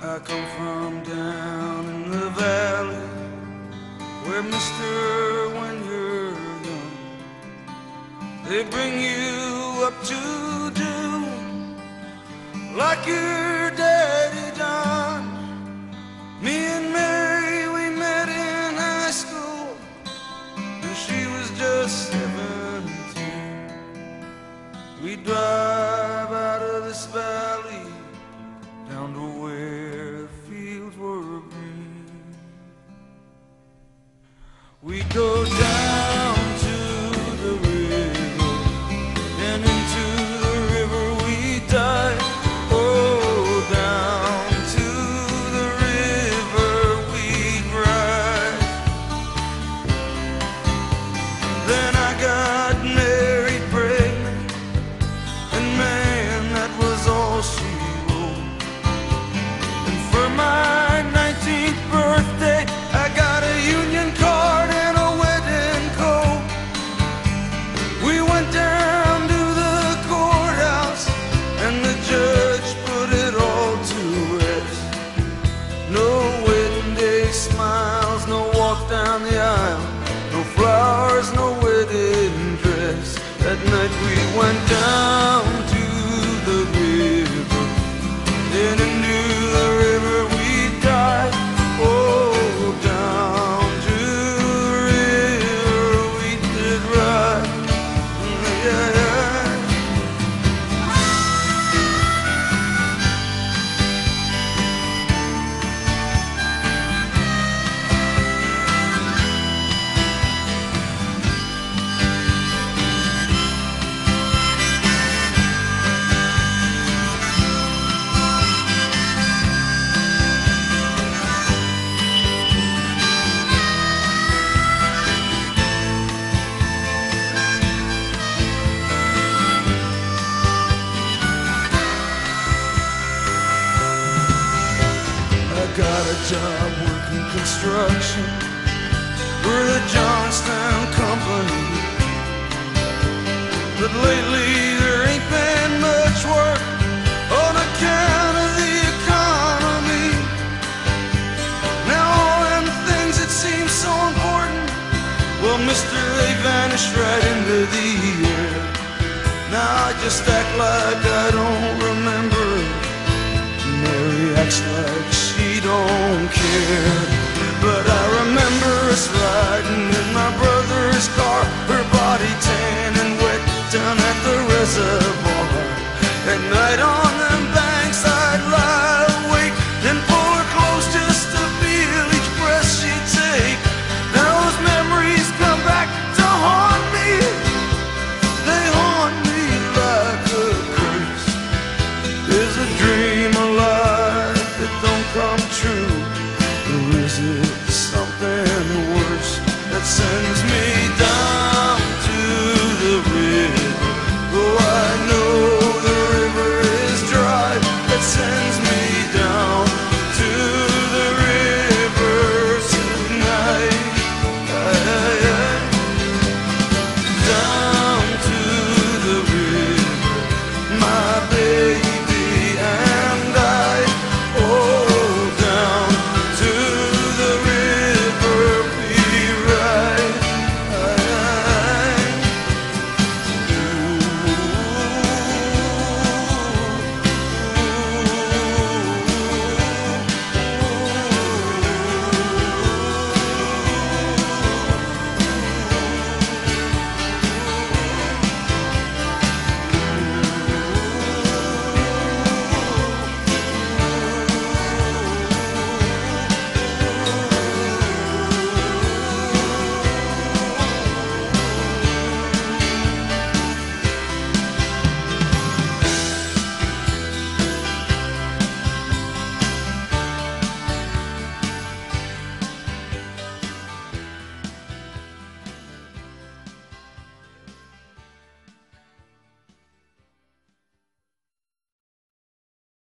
I come from down in the valley, where mister, when you're young, they bring you up to do like your daddy done. Me and Mary, we met in high school, and she was just 17. We drive out of this valley down to where fields were green. We go down to the river, and into the river we dive. Oh, down to the river we ride. Then I got married pregnant, and man, that was all she wrote. And for my 19th birthday, I got a union card and a wedding coat. We went down to the courthouse, and the judge put it all to rest. No wedding day smiles, no walk down the aisle, no flowers, no wedding dress. That night we went down to the river, then into the river we dive. Oh, down to the river we did ride. Yeah, yeah. I got a job working construction for the Johnstown Company, but lately there ain't been much work on account of the economy. Now all them things that seem so important, well, mister, they vanished right into the air. Now I just act like I don't remember. Mary acts like she don't care. But I remember us riding in my brother's car, her body tan and wet down at the reservoir at night on